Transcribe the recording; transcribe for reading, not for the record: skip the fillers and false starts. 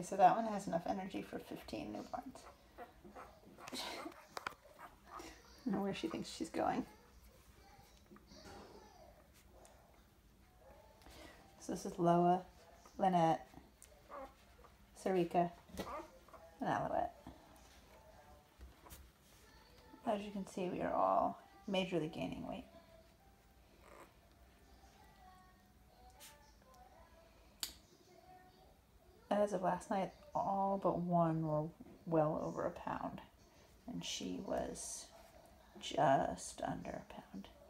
Okay, so that one has enough energy for 15 newborns. I don't know where she thinks she's going. So this is Loa, Lynette, Sarika, and Alouette. As you can see, we are all majorly gaining weight. As of last night, all but one were well over a pound, and she was just under a pound.